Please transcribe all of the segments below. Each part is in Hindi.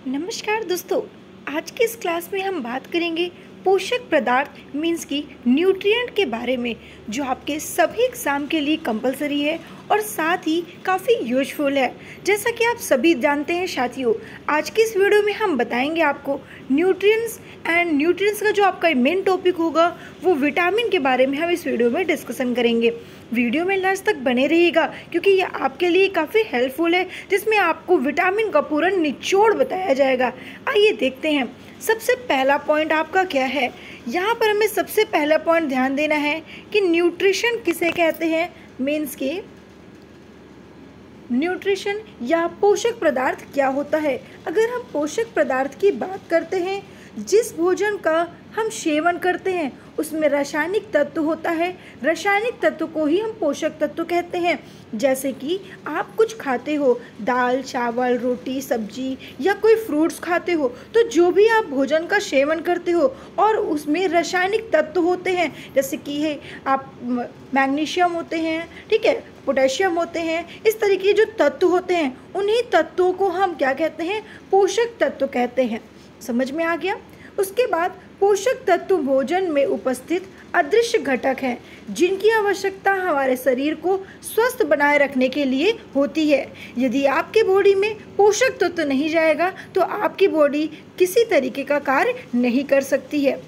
नमस्कार दोस्तों। आज की इस क्लास में हम बात करेंगे पोषक पदार्थ मीन्स की न्यूट्रिएंट के बारे में, जो आपके सभी एग्ज़ाम के लिए कंपलसरी है और साथ ही काफ़ी यूजफुल है। जैसा कि आप सभी जानते हैं साथियों, आज की इस वीडियो में हम बताएंगे आपको न्यूट्रिएंट्स का जो आपका मेन टॉपिक होगा वो विटामिन के बारे में हम इस वीडियो में डिस्कशन करेंगे। वीडियो में लास्ट तक बने रहिएगा क्योंकि ये आपके लिए काफ़ी हेल्पफुल है, जिसमें आपको विटामिन का पूरा निचोड़ बताया जाएगा। आइए देखते हैं सबसे पहला पॉइंट आपका क्या है। यहाँ पर हमें सबसे पहला पॉइंट ध्यान देना है कि न्यूट्रिशन किसे कहते हैं। मीन्स के न्यूट्रिशन या पोषक पदार्थ क्या होता है। अगर हम पोषक पदार्थ की बात करते हैं, जिस भोजन का हम सेवन करते हैं उसमें रासायनिक तत्व होता है। रासायनिक तत्व को ही हम पोषक तत्व कहते हैं। जैसे कि आप कुछ खाते हो, दाल चावल रोटी सब्जी या कोई फ्रूट्स खाते हो, तो जो भी आप भोजन का सेवन करते हो और उसमें रासायनिक तत्व होते हैं, जैसे कि है आप मैग्नीशियम होते हैं, ठीक है, पोटेशियम होते हैं, इस तरीके के जो तत्व होते हैं उन्हीं तत्वों को हम क्या कहते हैं, पोषक तत्व कहते हैं। समझ में आ गया। उसके बाद पोषक तत्व भोजन में उपस्थित अदृश्य घटक हैं, जिनकी आवश्यकता हमारे शरीर को स्वस्थ बनाए रखने के लिए होती है। यदि आपके बॉडी में पोषक तत्व नहीं जाएगा तो आपकी बॉडी किसी तरीके का कार्य नहीं कर सकती है।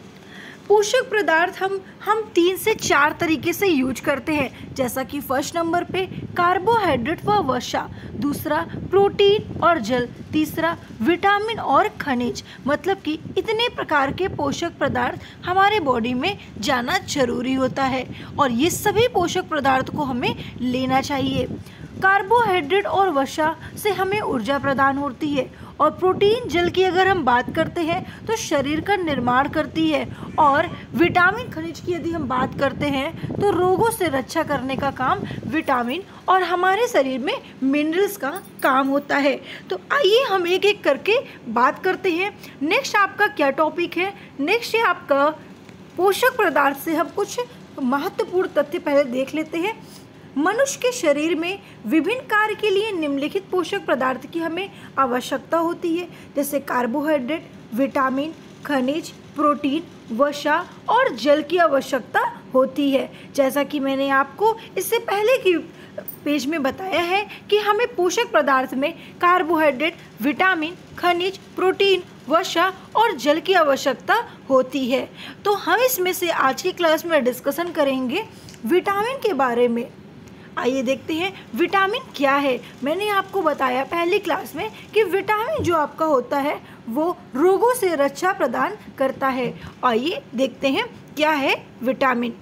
पोषक पदार्थ हम 3 से 4 तरीके से यूज करते हैं, जैसा कि फर्स्ट नंबर पे कार्बोहाइड्रेट व वसा, दूसरा प्रोटीन और जल, तीसरा विटामिन और खनिज। मतलब कि इतने प्रकार के पोषक पदार्थ हमारे बॉडी में जाना जरूरी होता है और ये सभी पोषक पदार्थ को हमें लेना चाहिए। कार्बोहाइड्रेट और वसा से हमें ऊर्जा प्रदान होती है और प्रोटीन जल की अगर हम बात करते हैं तो शरीर का निर्माण करती है और विटामिन खनिज की यदि हम बात करते हैं तो रोगों से रक्षा करने का काम विटामिन और हमारे शरीर में मिनरल्स का काम होता है। तो आइए हम एक एक करके बात करते हैं। नेक्स्ट आपका क्या टॉपिक है। नेक्स्ट है आपका पोषक पदार्थ से हम कुछ महत्वपूर्ण तथ्य पहले देख लेते हैं। मनुष्य के शरीर में विभिन्न कार्य के लिए निम्नलिखित पोषक पदार्थ की हमें आवश्यकता होती है, जैसे कार्बोहाइड्रेट, विटामिन, खनिज, प्रोटीन, वसा और जल की आवश्यकता होती है। जैसा कि मैंने आपको इससे पहले की पेज में बताया है कि हमें पोषक पदार्थ में कार्बोहाइड्रेट, विटामिन, खनिज, प्रोटीन, वसा और जल की आवश्यकता होती है। तो हम इसमें से आज की क्लास में डिस्कशन करेंगे विटामिन के बारे में। आइए देखते हैं विटामिन क्या है। मैंने आपको बताया पहली क्लास में कि विटामिन जो आपका होता है वो रोगों से रक्षा प्रदान करता है। आइए देखते हैं क्या है विटामिन।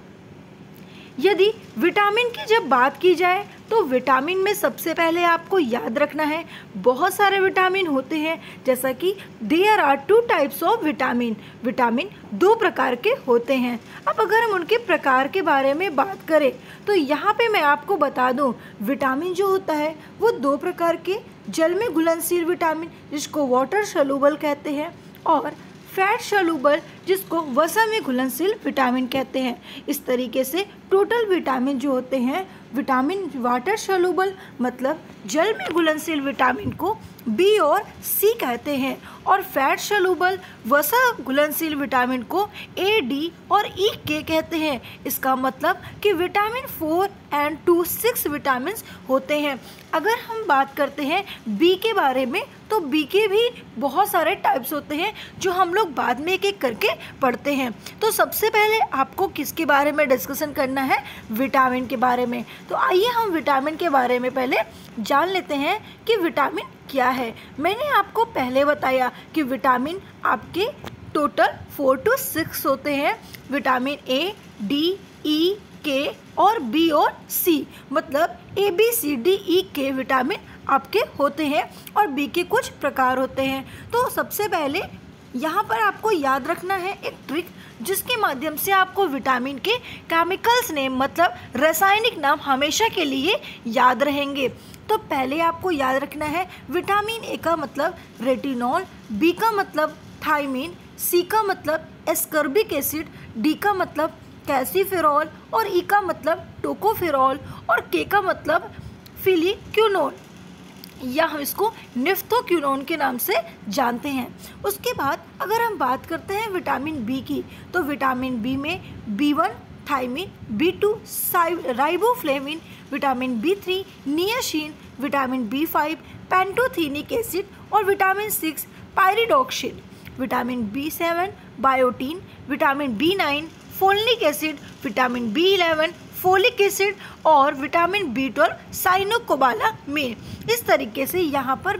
यदि विटामिन की जब बात की जाए तो विटामिन में सबसे पहले आपको याद रखना है बहुत सारे विटामिन होते हैं, जैसा कि there are 2 types of vitamin. Vitamin 2 प्रकार के होते हैं। अब अगर हम उनके प्रकार के बारे में बात करें तो यहाँ पे मैं आपको बता दूँ, विटामिन जो होता है वो 2 प्रकार के जल में घुलनशील विटामिन जिसको वाटर सॉल्युबल कहते हैं और फैट सॉल्युबल जिसको वसा में घुलनशील विटामिन कहते हैं। इस तरीके से टोटल विटामिन जो होते हैं, विटामिन वाटर सॉल्युबल मतलब जल में घुलनशील विटामिन को बी और सी कहते हैं और फैट सॉल्युबल वसा घुलनशील विटामिन को ए, डी और ई के कहते हैं। इसका मतलब कि विटामिन 4 एंड 2 6 विटामिन होते हैं। अगर हम बात करते हैं बी के बारे में तो बी के भी बहुत सारे टाइप्स होते हैं जो हम लोग बाद में एक एक करके पढ़ते हैं। तो सबसे पहले आपको किसके बारे में डिस्कशन करना है, विटामिन के बारे में। तो आइए हम विटामिन के बारे में पहले जान लेते हैं कि विटामिन क्या है। मैंने आपको पहले बताया कि विटामिन आपके टोटल 4 to 6 होते हैं। विटामिन ए, डी, ई, के और बी और सी, मतलब ए, बी, सी, डी, ई, के विटामिन आपके होते हैं और बी के कुछ प्रकार होते हैं। तो सबसे पहले यहाँ पर आपको याद रखना है एक ट्रिक, जिसके माध्यम से आपको विटामिन के केमिकल्स नेम मतलब रासायनिक नाम हमेशा के लिए याद रहेंगे। तो पहले आपको याद रखना है विटामिन ए का मतलब रेटिनॉल, बी का मतलब थायमिन, सी का मतलब एस्कॉर्बिक एसिड, डी का मतलब कैल्सिफेरॉल और ई का मतलब टोकोफेरॉल और के का मतलब फिलिक्विनोल। या हम इसको निफ्थोक्विनोन के नाम से जानते हैं। उसके बाद अगर हम बात करते हैं विटामिन बी की, तो विटामिन बी में B1 thiamine, B2 riboflavin, vitamin B3 niacin, vitamin B5 pantothenic acid और vitamin 6 pyridoxine, vitamin B7 biotin, vitamin B9 folic acid, vitamin B11 folic acid और विटामिन B12 साइनोकोबालामिन। इस तरीके से यहाँ पर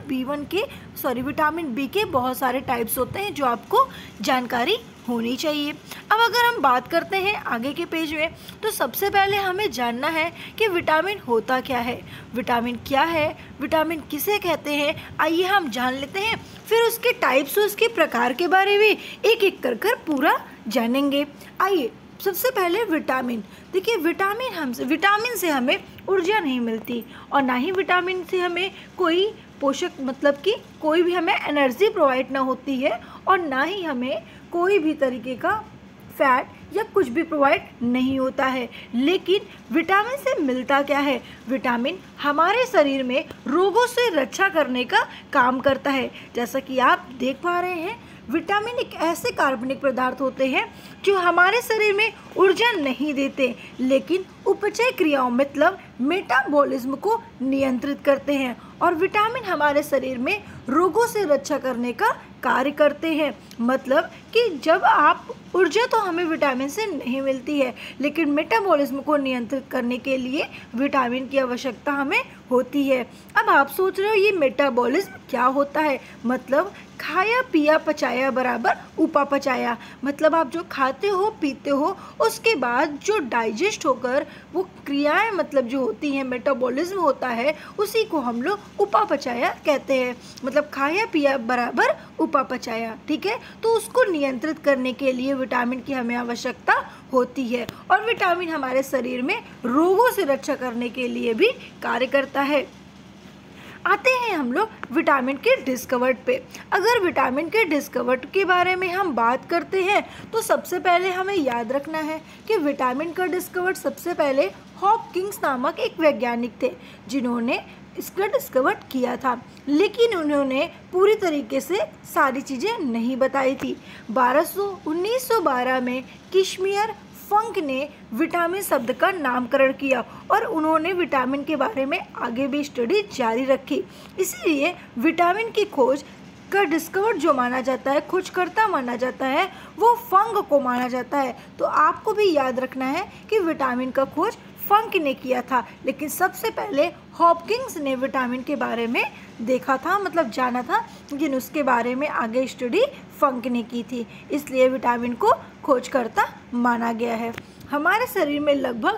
विटामिन बी के बहुत सारे टाइप्स होते हैं जो आपको जानकारी होनी चाहिए। अब अगर हम बात करते हैं आगे के पेज में, तो सबसे पहले हमें जानना है कि विटामिन होता क्या है, विटामिन क्या है, विटामिन किसे कहते हैं, आइए हम जान लेते हैं। फिर उसके टाइप्स और उसके प्रकार के बारे में एक एक कर पूरा जानेंगे। आइए सबसे पहले विटामिन। देखिए विटामिन से हमें ऊर्जा नहीं मिलती और ना ही विटामिन से हमें कोई पोषक मतलब कि कोई भी हमें एनर्जी प्रोवाइड ना होती है और ना ही हमें कोई भी तरीके का फैट या कुछ भी प्रोवाइड नहीं होता है। लेकिन विटामिन से मिलता क्या है, विटामिन हमारे शरीर में रोगों से रक्षा करने का काम करता है। जैसा कि आप देख पा रहे हैं, विटामिन एक ऐसे कार्बनिक पदार्थ होते हैं जो हमारे शरीर में ऊर्जा नहीं देते, लेकिन उपचय क्रियाओं मतलब मेटाबॉलिज्म को नियंत्रित करते हैं और विटामिन हमारे शरीर में रोगों से रक्षा करने का कार्य करते हैं। मतलब कि जब आप ऊर्जा तो हमें विटामिन से नहीं मिलती है, लेकिन मेटाबॉलिज्म को नियंत्रित करने के लिए विटामिन की आवश्यकता हमें होती है। अब आप सोच रहे हो ये मेटाबॉलिज्म क्या होता है, मतलब खाया पिया पचाया बराबर उपापचाया, मतलब आप जो खाते हो पीते हो उसके बाद जो डाइजेस्ट होकर वो क्रियाएं मतलब जो होती हैं मेटाबॉलिज्म होता है, उसी को हम लोग उपापचाया कहते हैं। मतलब खाया पिया बराबर उपापचाया, ठीक है। तो उसको नियंत्रित करने के लिए विटामिन की हमें आवश्यकता होती है और विटामिन हमारे शरीर में रोगों से रक्षा करने के लिए भी कार्य करता है। आते हैं हम लोग विटामिन के डिस्कवर्ड पे। अगर विटामिन के डिस्कवर्ड के बारे में हम बात करते हैं तो सबसे पहले हमें याद रखना है कि विटामिन का डिस्कवर्ड सबसे पहले हॉपकिंस नामक एक वैज्ञानिक थे जिन्होंने इसका डिस्कवर्ड किया था, लेकिन उन्होंने पूरी तरीके से सारी चीज़ें नहीं बताई थी। 1912 में किशमियर फंक ने विटामिन शब्द का नामकरण किया और उन्होंने विटामिन के बारे में आगे भी स्टडी जारी रखी। इसीलिए विटामिन की खोज का डिस्कवर जो माना जाता है, खोजकर्ता माना जाता है, वो फंक को माना जाता है। तो आपको भी याद रखना है कि विटामिन का खोज फंक ने किया था, लेकिन सबसे पहले हॉपकिंस ने विटामिन के बारे में देखा था, मतलब जाना था, लेकिन उसके बारे में आगे स्टडी फंक ने की थी। इसलिए विटामिन को खोजकर्ता माना गया है। हमारे शरीर में लगभग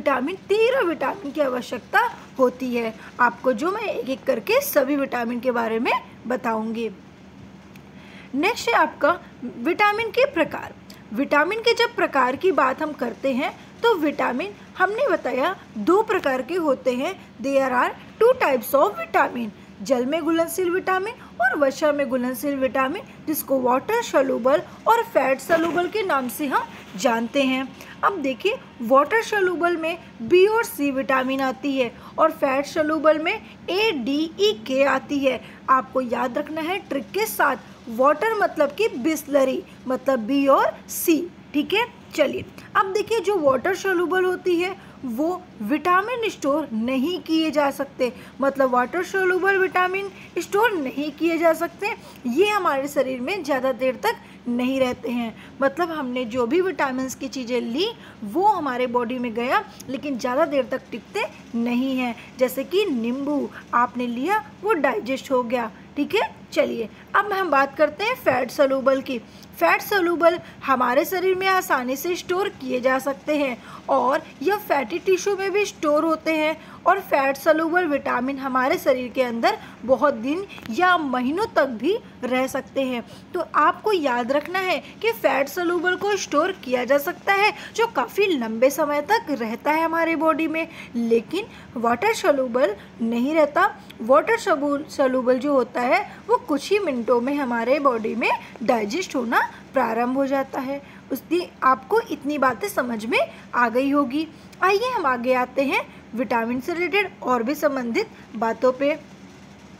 13 विटामिन की आवश्यकता होती है। आपको जो मैं एक एक करके सभी विटामिन के बारे में बताऊंगी। नेक्स्ट है आपका विटामिन के प्रकार। विटामिन के जब प्रकार की बात हम करते हैं तो विटामिन हमने बताया 2 प्रकार के होते हैं। There are 2 types of vitamin, जल में घुलनशील विटामिन और वसा में घुलनशील विटामिन, जिसको वाटर सॉल्युबल और फैट सॉल्युबल के नाम से हम जानते हैं। अब देखिए वाटर सॉल्युबल में बी और सी विटामिन आती है और फैट सॉल्युबल में ए डी ई के आती है। आपको याद रखना है ट्रिक के साथ, वाटर मतलब कि बिस्लरी मतलब बी और सी, ठीक है। चलिए अब देखिए जो वाटर सॉल्युबल होती है वो विटामिन स्टोर नहीं किए जा सकते, मतलब वाटर सॉल्युबल विटामिन स्टोर नहीं किए जा सकते। ये हमारे शरीर में ज़्यादा देर तक नहीं रहते हैं, मतलब हमने जो भी विटामिन की चीज़ें ली वो हमारे बॉडी में गया लेकिन ज़्यादा देर तक टिकते नहीं हैं। जैसे कि नींबू आपने लिया वो डाइजेस्ट हो गया, ठीक है। चलिए अब हम बात करते हैं फैट सॉल्युबल की। फैट सॉल्युबल हमारे शरीर में आसानी से स्टोर किए जा सकते हैं और यह फैटी टिश्यू में भी स्टोर होते हैं और फैट सॉल्युबल विटामिन हमारे शरीर के अंदर बहुत दिन या महीनों तक भी रह सकते हैं। तो आपको याद रखना है कि फैट सॉल्युबल को स्टोर किया जा सकता है जो काफ़ी लंबे समय तक रहता है हमारे बॉडी में, लेकिन वाटर सॉल्युबल नहीं रहता। वाटर सॉल्युबल जो होता है वो कुछ ही मिनटों में हमारे बॉडी में डाइजेस्ट होना प्रारंभ हो जाता है। उसकी आपको इतनी बातें समझ में आ गई होगी। आइए हम आगे आते हैं विटामिन से रिलेटेड और भी संबंधित बातों पे।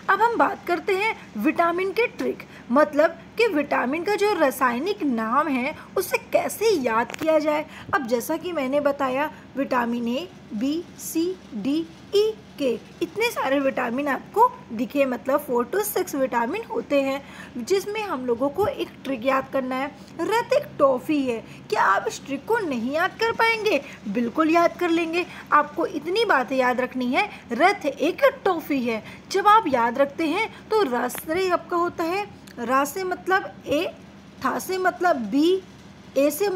अब हम बात करते हैं विटामिन के ट्रिक, मतलब कि विटामिन का जो रासायनिक नाम है उसे कैसे याद किया जाए। अब जैसा कि मैंने बताया, vitamin A, B, C, D, E, K, इतने सारे विटामिन आपको दिखे, मतलब 4 to 6 विटामिन होते हैं, जिसमें हम लोगों को एक ट्रिक याद करना है। रत एक टॉफ़ी है। क्या आप इस ट्रिक को नहीं याद कर पाएंगे? बिल्कुल याद कर लेंगे। आपको इतनी बातें याद रखनी है, रथ एक टॉफ़ी है। जब आप याद रखते हैं तो र से आपका होता है, रा से मतलब ए, था से मतलब बी, ए से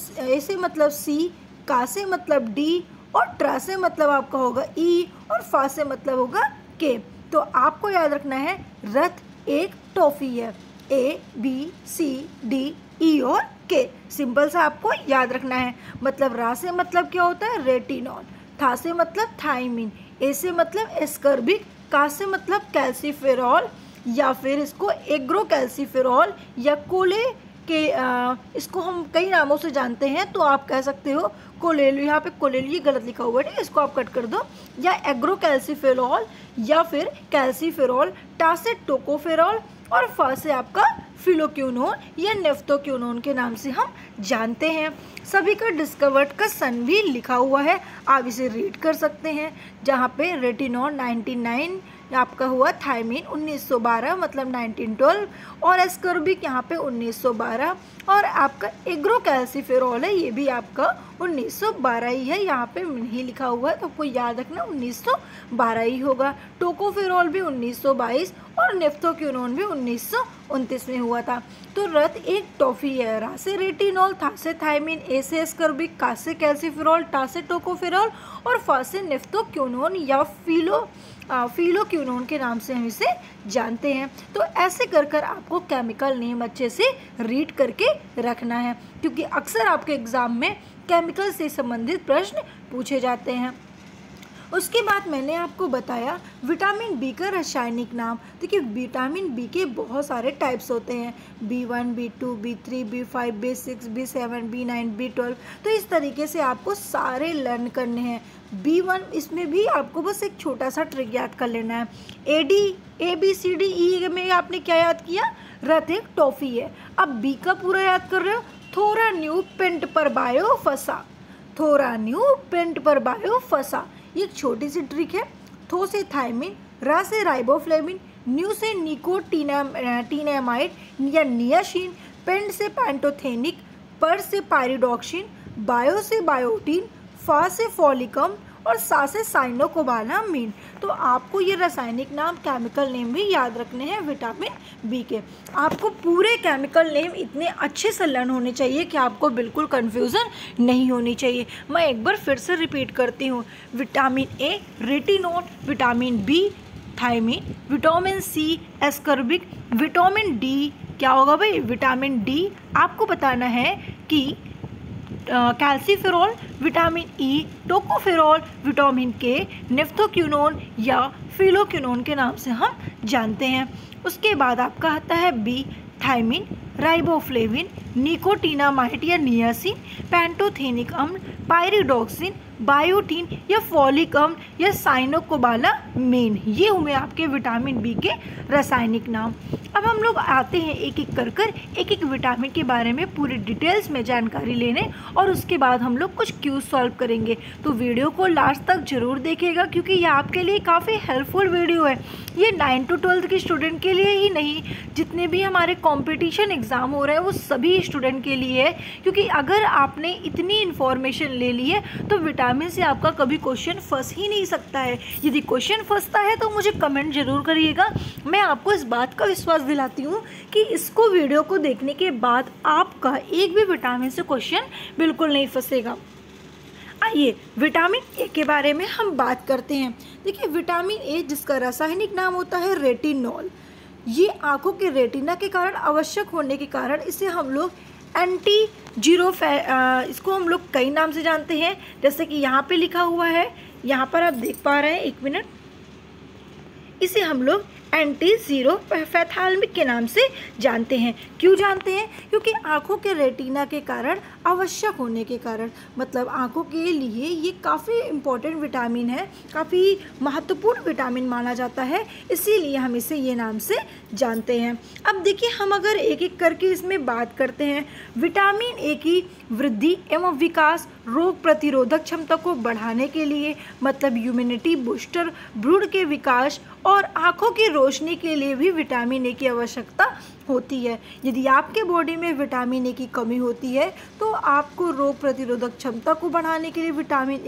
मतलब सी, का से मतलब डी, और ट्रा से मतलब आपका होगा ई, और फा से मतलब होगा के। तो आपको याद रखना है रथ एक टॉफ़ी है। ए, बी, सी, डी, ई और के, सिंपल सा आपको याद रखना है। मतलब रा से मतलब क्या होता है? रेटिनॉल, था से मतलब थायमिन, ए से मतलब एस्कर्बिक, का से मतलब कैल्सीफेरॉल, या फिर इसको एग्रोकैल्सीफेरॉल या कोले के इसको हम कई नामों से जानते हैं, तो आप कह सकते हो कोलेलू, यहाँ पे कोलेलू ये गलत लिखा हुआ है, ठीक है, इसको आप कट कर दो, या एग्रोकैल्सीफेरॉल या फिर कैल्सीफेरॉल, टा से टोकोफेरॉल, और फा से आपका फिलोक्यूनोन या नेफ्टोक्यूनोन के नाम से हम जानते हैं। सभी का डिस्कवर्ड का सन भी लिखा हुआ है, आप इसे रीड कर सकते हैं, जहाँ पे रेटिनॉल 99 आपका हुआ, थायमिन 1912 मतलब 1912, और एस्कर्बिक यहाँ पे 1912, और आपका एग्रोकैल्सीफेरॉल है, ये भी आपका 1912 ही है, यहाँ पे नहीं लिखा हुआ है, तो आपको याद रखना 1912 ही होगा। टोकोफेरॉल भी 1922 और नेफ्टोक्यूनोन भी 1929 में हुआ था। तो रथ एक टॉफ़ी है। रा से रेटिनॉल, था से थायमिन, ए से एस्कर्बिक, का से कैल्सीफेरॉल, टा से टोकोफेरॉल, और फा से नेफ्टोक्यूनोन या फिलोक्यूनोन के नाम से हम इसे जानते हैं। तो ऐसे कर कर आपको केमिकल नेम अच्छे से रीड करके रखना है, क्योंकि अक्सर आपके एग्ज़ाम में केमिकल से संबंधित प्रश्न पूछे जाते हैं। उसके बाद मैंने आपको बताया विटामिन बी का रासायनिक नाम। देखिए, विटामिन बी के बहुत सारे टाइप्स होते हैं, B1, B2, B3, B5, B6, B7, B9, B12। तो इस तरीके से आपको सारे लर्न करने हैं। B1, इसमें भी आपको बस एक छोटा सा ट्रिक याद कर लेना है। ABCDE में आपने क्या याद किया? रथ एक टॉफ़ी है। अब बी का पूरा याद कर रहे हो, थोरा न्यू पेंट पर बायो फसा, थोरा न्यू पेंट पर बायो फसा, ये एक छोटी सी ट्रिक है। थो से थायमिन, रा से राइबोफ्लेविन, न्यू से निकोटीनामाइड या नियासिन, पेंट से पैंटोथेनिक, पर से पायरिडॉक्सिन, बायो से बायोटीन, फा से फॉलिकम, और सा से साइनोकोबालामीन। तो आपको ये रासायनिक नाम, केमिकल नेम भी याद रखने हैं विटामिन बी के। आपको पूरे केमिकल नेम इतने अच्छे से लर्न होने चाहिए कि आपको बिल्कुल कन्फ्यूज़न नहीं होनी चाहिए। मैं एक बार फिर से रिपीट करती हूँ। Vitamin A retinol, vitamin B thiamine, vitamin C ascorbic, vitamin D क्या होगा भाई? विटामिन डी आपको बताना है कि calciferol, vitamin E, tocopherol, vitamin K, naphthoquinone या फिलोक्यूनोन के नाम से हम जानते हैं। उसके बाद आपका आता है बी, थायमिन, राइबोफ्लेविन, निकोटीनामाइड या नियासिन, पैंटोथेनिक अम्ल, पायरिडॉक्सिन, बायोटीन या फॉलिक अम्ल या साइनोकोबालामीन। ये हुए आपके विटामिन बी के रासायनिक नाम। अब हम लोग आते हैं एक एक कर एक एक विटामिन के बारे में पूरी डिटेल्स में जानकारी लेने, और उसके बाद हम लोग कुछ क्यूज सॉल्व करेंगे। तो वीडियो को लास्ट तक ज़रूर देखिएगा, क्योंकि ये आपके लिए काफ़ी हेल्पफुल वीडियो है। ये 9 to 12 के स्टूडेंट के लिए ही नहीं, जितने भी हमारे कंपटीशन एग्ज़ाम हो रहे हैं वो सभी स्टूडेंट के लिए है। क्योंकि अगर आपने इतनी इन्फॉर्मेशन ले ली है तो विटामिन से आपका कभी क्वेश्चन फंस ही नहीं सकता है। यदि क्वेश्चन फंसता है तो मुझे कमेंट ज़रूर करिएगा। मैं आपको इस बात का विश्वास दिलाती हूँ कि इसको वीडियो को देखने के बाद आपका एक भी विटामिन से क्वेश्चन बिल्कुल नहीं फंसेगा। आइए विटामिन ए के बारे में हम बात करते हैं। देखिए, विटामिन ए जिसका रासायनिक नाम होता है रेटिनॉल, ये आंखों के रेटिना के कारण आवश्यक होने के कारण इसे हम लोग इसको हम लोग कई नाम से जानते हैं। जैसे कि यहाँ पे लिखा हुआ है, यहाँ पर आप देख पा रहे हैं, एक मिनट, इसे हम लोग एंटी-जीरोफैथालमिक के नाम से जानते हैं। क्यों जानते हैं? क्योंकि आँखों के रेटिना के कारण आवश्यक होने के कारण, मतलब आँखों के लिए ये काफ़ी इम्पोर्टेंट विटामिन है, काफ़ी महत्वपूर्ण विटामिन माना जाता है, इसीलिए हम इसे ये नाम से जानते हैं। अब देखिए, हम अगर एक एक करके इसमें बात करते हैं, विटामिन ए की वृद्धि एवं विकास, रोग प्रतिरोधक क्षमता को बढ़ाने के लिए, मतलब इम्यूनिटी बूस्टर, भ्रूण के विकास और आँखों की रोशनी के लिए भी विटामिन ए की आवश्यकता होती है। यदि आपके बॉडी में विटामिन ए की कमी होती है तो आपको रोग प्रतिरोधक क्षमता को बढ़ाने के लिए विटामिन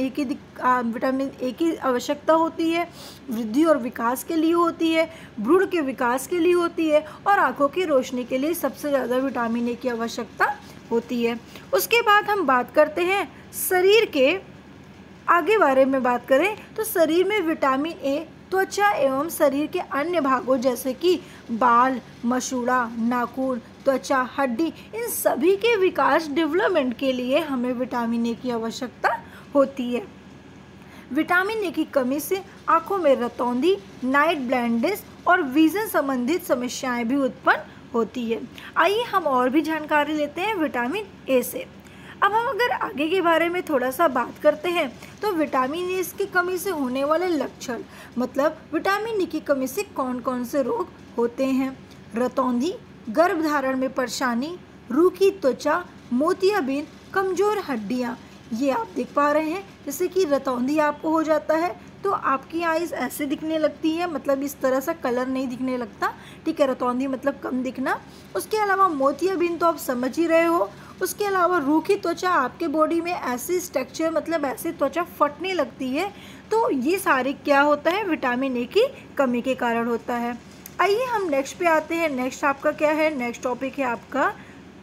ए की आवश्यकता होती है, वृद्धि और विकास के लिए होती है, भ्रूण के विकास के लिए होती है और आँखों की रोशनी के लिए सबसे ज़्यादा विटामिन ए की आवश्यकता होती है। उसके बाद हम बात करते हैं शरीर के आगे बारे में बात करें तो शरीर में विटामिन ए त्वचा एवं शरीर के अन्य भागों जैसे कि बाल, मसूड़ा, नाखून, त्वचा, हड्डी, इन सभी के विकास डेवलपमेंट के लिए हमें विटामिन ए की आवश्यकता होती है। विटामिन ए की कमी से आँखों में रतौंधी, नाइट ब्लाइंडनेस और विजन संबंधित समस्याएं भी उत्पन्न होती है। आइए हम और भी जानकारी लेते हैं विटामिन ए से। अब हम अगर आगे के बारे में थोड़ा सा बात करते हैं तो विटामिन ए की कमी से होने वाले लक्षण, मतलब विटामिन ए की कमी से कौन कौन से रोग होते हैं। रतौंधी, गर्भधारण में परेशानी, रूखी त्वचा, मोतियाबिंद, कमज़ोर हड्डियाँ, ये आप देख पा रहे हैं। जैसे कि रतौंधी आपको हो जाता है तो आपकी आइज़ ऐसे दिखने लगती है, मतलब इस तरह से कलर नहीं दिखने लगता, ठीक है। रतौंधी मतलब कम दिखना। उसके अलावा मोतियाबिंद तो आप समझ ही रहे हो। उसके अलावा रूखी त्वचा, आपके बॉडी में ऐसी स्ट्रक्चर, मतलब ऐसी त्वचा फटने लगती है, तो ये सारे क्या होता है, विटामिन ए की कमी के कारण होता है। आइए हम नेक्स्ट पे आते हैं। नेक्स्ट आपका क्या है, नेक्स्ट टॉपिक है आपका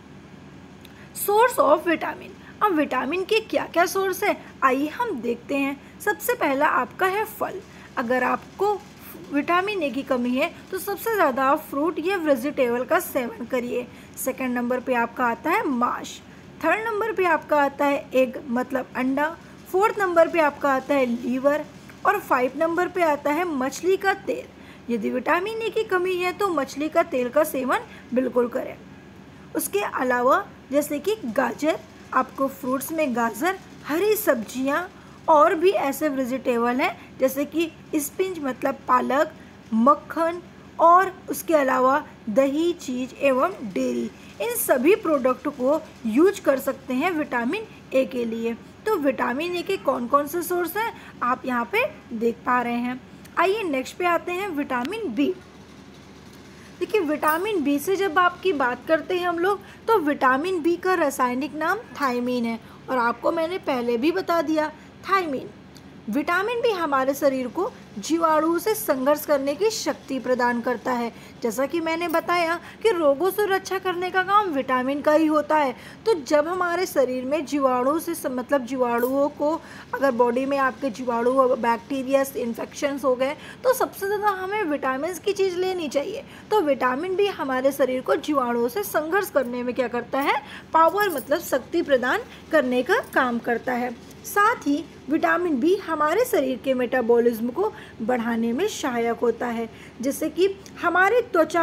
सोर्स ऑफ विटामिन। अब विटामिन के क्या क्या सोर्स है, आइए हम देखते हैं। सबसे पहला आपका है फल। अगर आपको विटामिन ए की कमी है तो सबसे ज़्यादा आप फ्रूट या वेजिटेबल का सेवन करिए। सेकंड नंबर पे आपका आता है मांस। थर्ड नंबर पे आपका आता है एग, मतलब अंडा। फोर्थ नंबर पे आपका आता है लीवर और 5 नंबर पे आता है मछली का तेल। यदि विटामिन ए की कमी है तो मछली का तेल का सेवन बिल्कुल करें। उसके अलावा जैसे कि गाजर, आपको फ्रूट्स में गाजर, हरी सब्जियां और भी ऐसे वेजिटेबल हैं जैसे कि स्पिंच, मतलब पालक, मक्खन और उसके अलावा दही, चीज़ एवं डेयरी, इन सभी प्रोडक्ट को यूज कर सकते हैं विटामिन ए के लिए। तो विटामिन ए के कौन कौन से सोर्स हैं आप यहाँ पे देख पा रहे हैं। आइए नेक्स्ट पे आते हैं विटामिन बी। देखिए, विटामिन बी से जब आपकी बात करते हैं हम लोग तो विटामिन बी का रासायनिक नाम थायमीन है और आपको मैंने पहले भी बता दिया। थायमीन विटामिन बी हमारे शरीर को जीवाणुओं से संघर्ष करने की शक्ति प्रदान करता है। जैसा कि मैंने बताया कि रोगों से रक्षा करने का काम विटामिन का ही होता है। तो जब हमारे शरीर में जीवाणु से मतलब जीवाणुओं को, अगर बॉडी में आपके जीवाणु बैक्टीरिया इन्फेक्शंस हो गए तो सबसे ज़्यादा हमें विटामिन की चीज़ लेनी चाहिए। तो विटामिन बी हमारे शरीर को जीवाणुओं से संघर्ष करने में क्या करता है, पावर मतलब शक्ति प्रदान करने का काम करता है। साथ ही विटामिन बी हमारे शरीर के मेटाबॉलिज्म को बढ़ाने में सहायक होता है। जैसे कि हमारी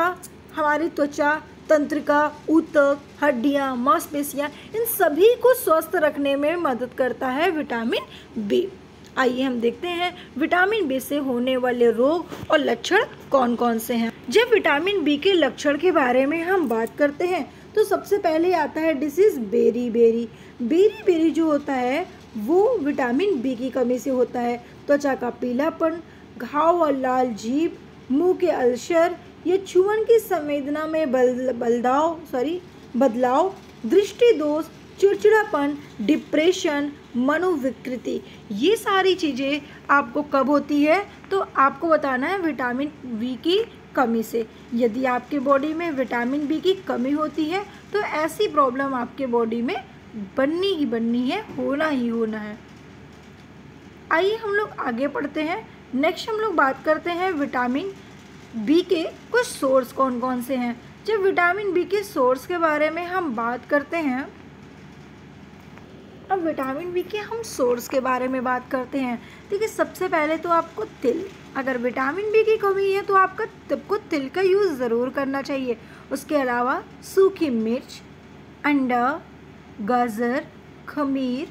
त्वचा तंत्रिका, ऊतक, हड्डियाँ, मांसपेशियाँ, इन सभी को स्वस्थ रखने में मदद करता है विटामिन बी। आइए हम देखते हैं विटामिन बी से होने वाले रोग और लक्षण कौन कौन से हैं। जब विटामिन बी के लक्षण के बारे में हम बात करते हैं तो सबसे पहले आता है डिसीज़ बेरी बेरी जो होता है वो विटामिन बी की कमी से होता है। त्वचा का पीलापन, घाव और लाल जीभ, मुंह के अल्सर, ये छुअन की संवेदना में बदलाव, दृष्टि दोष, चिड़चिड़ापन, डिप्रेशन, मनोविकृति, ये सारी चीज़ें आपको कब होती है तो आपको बताना है विटामिन बी की कमी से। यदि आपके बॉडी में विटामिन बी की कमी होती है तो ऐसी प्रॉब्लम आपके बॉडी में बननी है, होना ही होना है। आइए हम लोग आगे पढ़ते हैं। नेक्स्ट हम लोग बात करते हैं विटामिन बी के कुछ सोर्स कौन कौन से हैं। जब विटामिन बी के सोर्स के बारे में हम बात करते हैं अब विटामिन बी के हम सोर्स के बारे में बात करते हैं। देखिए, सबसे पहले तो आपको तिल, अगर विटामिन बी की कमी है तो आपको तिल का यूज़ ज़रूर करना चाहिए। उसके अलावा सूखी मिर्च, अंडा, गाजर, खमीर,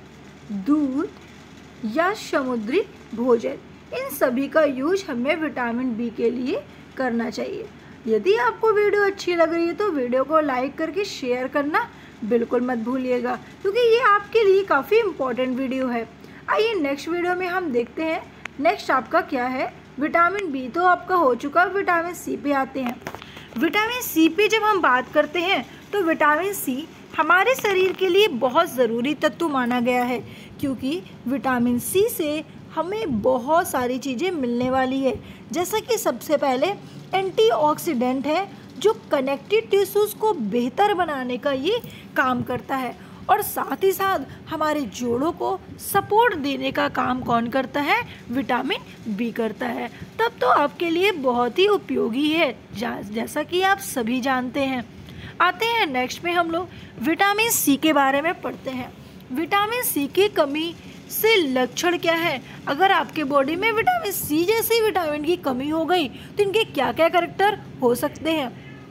दूध या समुद्री भोजन, इन सभी का यूज हमें विटामिन बी के लिए करना चाहिए। यदि आपको वीडियो अच्छी लग रही है तो वीडियो को लाइक करके शेयर करना बिल्कुल मत भूलिएगा, क्योंकि ये आपके लिए काफ़ी इम्पोर्टेंट वीडियो है। आइए नेक्स्ट वीडियो में हम देखते हैं नेक्स्ट आपका क्या है। विटामिन बी तो आपका हो चुका, विटामिन सी पे आते हैं। विटामिन सी पे जब हम बात करते हैं तो विटामिन सी हमारे शरीर के लिए बहुत ज़रूरी तत्व माना गया है, क्योंकि विटामिन सी से हमें बहुत सारी चीज़ें मिलने वाली है। जैसा कि सबसे पहले एंटीऑक्सीडेंट है, जो कनेक्टिव टिश्यूज़ को बेहतर बनाने का ये काम करता है, और साथ ही साथ हमारे जोड़ों को सपोर्ट देने का काम कौन करता है? विटामिन बी करता है। तब तो आपके लिए बहुत ही उपयोगी है, जैसा कि आप सभी जानते हैं। आते हैं नेक्स्ट में हम लोग विटामिन सी के बारे में पढ़ते हैं। विटामिन सी की कमी से लक्षण क्या है? अगर आपके बॉडी में विटामिन सी जैसी विटामिन की कमी हो गई तो इनके क्या क्या कैरेक्टर हो सकते हैं?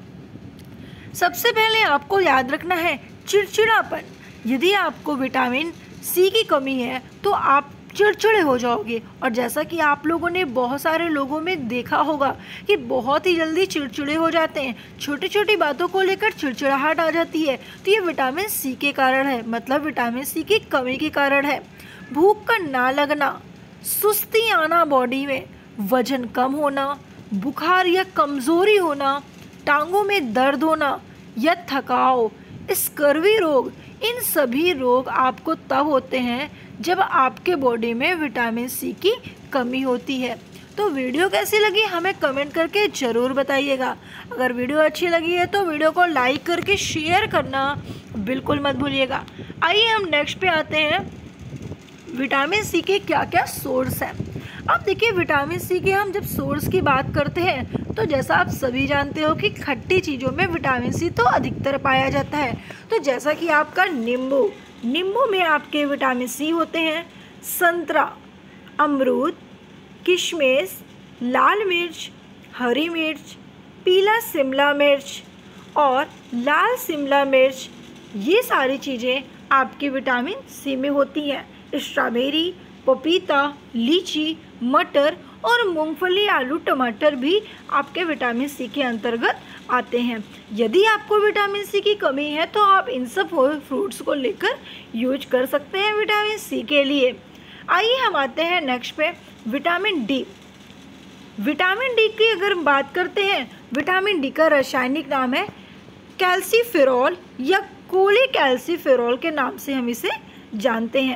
सबसे पहले आपको याद रखना है चिड़चिड़ापन। यदि आपको विटामिन सी की कमी है तो आप चिड़चिड़े हो जाओगे, और जैसा कि आप लोगों ने बहुत सारे लोगों में देखा होगा कि बहुत ही जल्दी चिड़चिड़े हो जाते हैं, छोटी छोटी बातों को लेकर चिड़चिड़ाहट आ जाती है, तो ये विटामिन सी के कारण है, मतलब विटामिन सी की कमी के कारण है। भूख का ना लगना, सुस्ती आना बॉडी में, वजन कम होना, बुखार या कमज़ोरी होना, टांगों में दर्द होना या थकाव, स्कर्वी रोग, इन सभी रोग आपको तब होते हैं जब आपके बॉडी में विटामिन सी की कमी होती है। तो वीडियो कैसी लगी हमें कमेंट करके ज़रूर बताइएगा। अगर वीडियो अच्छी लगी है तो वीडियो को लाइक करके शेयर करना बिल्कुल मत भूलिएगा। आइए हम नेक्स्ट पे आते हैं, विटामिन सी के क्या क्या सोर्स हैं। अब देखिए, विटामिन सी के हम जब सोर्स की बात करते हैं तो जैसा आप सभी जानते हो कि खट्टी चीज़ों में विटामिन सी तो अधिकतर पाया जाता है। तो जैसा कि आपका नींबू में आपके विटामिन सी होते हैं। संतरा, अमरूद, किशमिश, लाल मिर्च, हरी मिर्च, पीला शिमला मिर्च और लाल शिमला मिर्च, ये सारी चीज़ें आपकी विटामिन सी में होती हैं। स्ट्रॉबेरी, पपीता, लीची, मटर और मूंगफली, आलू, टमाटर भी आपके विटामिन सी के अंतर्गत आते हैं। यदि आपको विटामिन सी की कमी है तो आप इन सब फ्रूट्स को लेकर यूज कर सकते हैं विटामिन सी के लिए। आइए हम आते हैं नेक्स्ट पे, विटामिन डी। विटामिन डी की अगर हम बात करते हैं, विटामिन डी का रासायनिक नाम है कैल्सीफेरॉल या कोलेकैल्सीफेरॉल के नाम से हम इसे जानते हैं।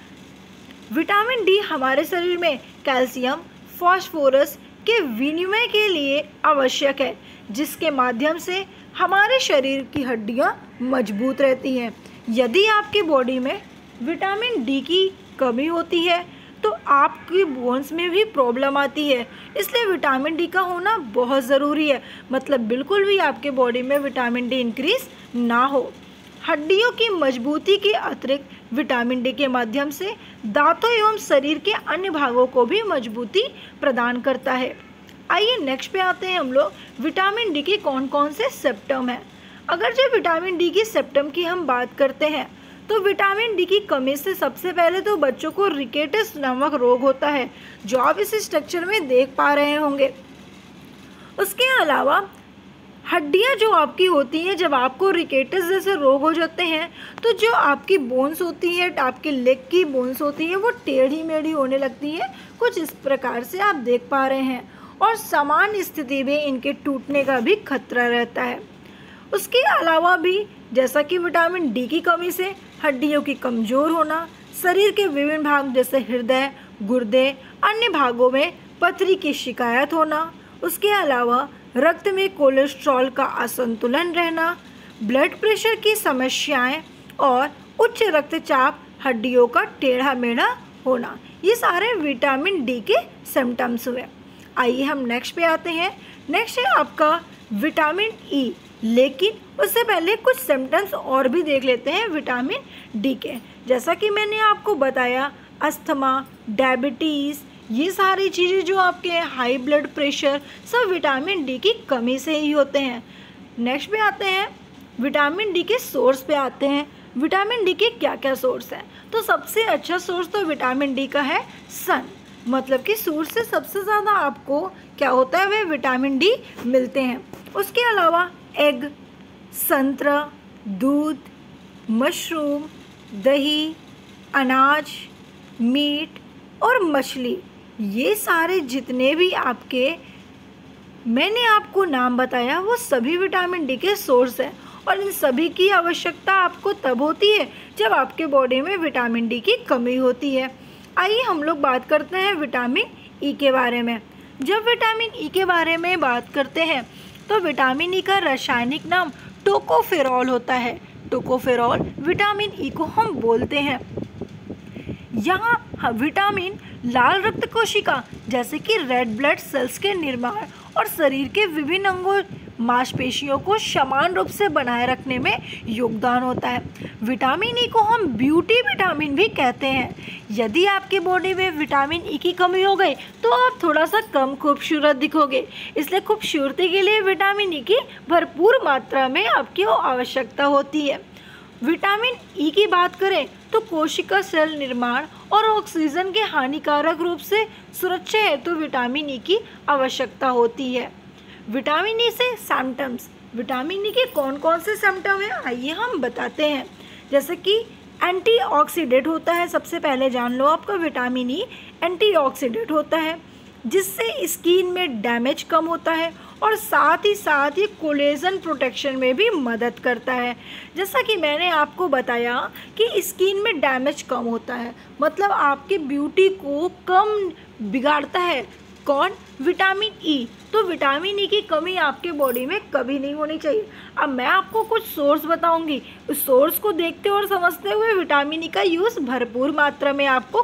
विटामिन डी हमारे शरीर में कैल्शियम, फास्फोरस के विनिमय के लिए आवश्यक है, जिसके माध्यम से हमारे शरीर की हड्डियां मजबूत रहती हैं। यदि आपकी बॉडी में विटामिन डी की कमी होती है तो आपकी बोन्स में भी प्रॉब्लम आती है, इसलिए विटामिन डी का होना बहुत ज़रूरी है। मतलब बिल्कुल भी आपके बॉडी में विटामिन डी इंक्रीज ना हो। हड्डियों की मजबूती के अतिरिक्त विटामिन डी के माध्यम से दांतों एवं शरीर के अन्य भागों को भी मजबूती प्रदान करता है। आइए नेक्स्ट पे आते हैं हम लोग, विटामिन डी के कौन कौन से सिम्टम हैं। अगर जो विटामिन डी की सिम्टम की हम बात करते हैं तो विटामिन डी की कमी से सबसे पहले तो बच्चों को रिकेटस नामक रोग होता है, जो आप इस स्ट्रक्चर में देख पा रहे होंगे। उसके अलावा हड्डियां जो आपकी होती हैं, जब आपको रिकेटस जैसे रोग हो जाते हैं तो जो आपकी बोन्स होती है, आपके लेग की बोन्स होती है, वो टेढ़ी मेढ़ी होने लगती है, कुछ इस प्रकार से आप देख पा रहे हैं, और सामान्य स्थिति में इनके टूटने का भी खतरा रहता है। उसके अलावा भी जैसा कि विटामिन डी की कमी से हड्डियों की कमज़ोर होना, शरीर के विभिन्न भाग जैसे हृदय, गुर्दे, अन्य भागों में पथरी की शिकायत होना, उसके अलावा रक्त में कोलेस्ट्रॉल का असंतुलन रहना, ब्लड प्रेशर की समस्याएं और उच्च रक्तचाप, हड्डियों का टेढ़ा मेढ़ा होना, ये सारे विटामिन डी के सिम्टम्स हुए। आइए हम नेक्स्ट पे आते हैं। नेक्स्ट है आपका विटामिन ई। लेकिन उससे पहले कुछ सिम्टम्स और भी देख लेते हैं विटामिन डी के। जैसा कि मैंने आपको बताया, अस्थमा, डायबिटीज़, ये सारी चीज़ें जो आपके हाई ब्लड प्रेशर, सब विटामिन डी की कमी से ही होते हैं। नेक्स्ट पे आते हैं विटामिन डी के सोर्स पे आते हैं। विटामिन डी के क्या क्या सोर्स हैं? तो सबसे अच्छा सोर्स तो विटामिन डी का है सन, मतलब कि सूर्य से सबसे ज़्यादा आपको क्या होता है, वे विटामिन डी मिलते हैं। उसके अलावा एग, संतरा, दूध, मशरूम, दही, अनाज, मीट और मछली, ये सारे जितने भी आपके मैंने आपको नाम बताया वो सभी विटामिन डी के सोर्स हैं। और इन सभी की आवश्यकता आपको तब होती है जब आपके बॉडी में विटामिन डी की कमी होती है। आइए हम लोग बात करते हैं विटामिन ई के बारे में। जब विटामिन ई के बारे में बात करते हैं तो विटामिन ई का रासायनिक नाम टोकोफेरॉल होता है। टोकोफेरॉल विटामिन ई को हम बोलते हैं। यहाँ विटामिन लाल रक्त कोशिका जैसे कि रेड ब्लड सेल्स के निर्माण और शरीर के विभिन्न अंगों, मांसपेशियों को समान रूप से बनाए रखने में योगदान होता है। विटामिन ई को हम ब्यूटी विटामिन भी कहते हैं। यदि आपके बॉडी में विटामिन ई की कमी हो गई तो आप थोड़ा सा कम खूबसूरत दिखोगे, इसलिए खूबसूरती के लिए विटामिन ई की भरपूर मात्रा में आपकी आवश्यकता होती है। विटामिन ई की बात करें तो कोशिका सेल निर्माण और ऑक्सीजन के हानिकारक रूप से सुरक्षा हेतु विटामिन ई की आवश्यकता होती है। विटामिन ई से सिम्टम्स, विटामिन ई के कौन कौन से सिम्टम हैं आइए हम बताते हैं। जैसे कि एंटीऑक्सीडेंट होता है, सबसे पहले जान लो आपका विटामिन ई एंटीऑक्सीडेंट होता है जिससे स्किन में डैमेज कम होता है और साथ ही कोलेजन प्रोटेक्शन में भी मदद करता है। जैसा कि मैंने आपको बताया कि स्किन में डैमेज कम होता है, मतलब आपकी ब्यूटी को कम बिगाड़ता है कौन? Vitamin E. तो विटामिन ई की कमी आपके बॉडी में कभी नहीं होनी चाहिए। अब मैं आपको कुछ सोर्स बताऊंगी, उस सोर्स को देखते और समझते हुए विटामिन ई का यूज़ भरपूर मात्रा में आपको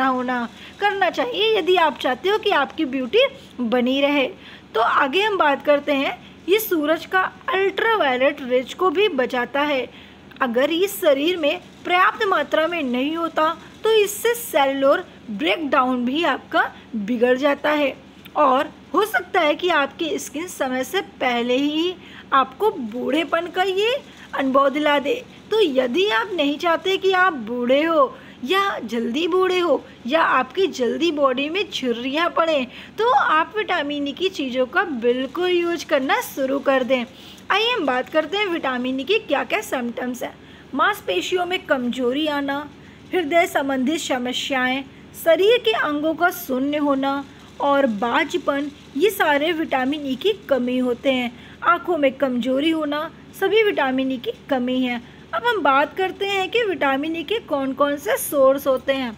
करना चाहिए यदि आप चाहते हो कि आपकी ब्यूटी बनी रहे। तो आगे हम बात करते हैं, ये सूरज का अल्ट्रावायलेट रेज को भी बचाता है। अगर इस शरीर में पर्याप्त मात्रा में नहीं होता तो इससे सेलुलर ब्रेकडाउन भी आपका बिगड़ जाता है और हो सकता है कि आपकी स्किन समय से पहले ही आपको बूढ़ेपन का ये अनुभव दिला दे। तो यदि आप नहीं चाहते कि आप बूढ़े हो या जल्दी बूढ़े हो या आपकी जल्दी बॉडी में झुर्रियाँ पड़ें तो आप विटामिन ई की चीज़ों का बिल्कुल यूज करना शुरू कर दें। आइए हम बात करते हैं विटामिन ई की क्या क्या सिम्टम्स हैं। मांसपेशियों में कमजोरी आना, हृदय संबंधित समस्याएं, शरीर के अंगों का शून्य होना और बाझपन, ये सारे विटामिन ई की कमी होते हैं। आँखों में कमजोरी होना, सभी विटामिन ई की कमी है। अब हम बात करते हैं कि विटामिन ई के कौन कौन से सोर्स होते हैं।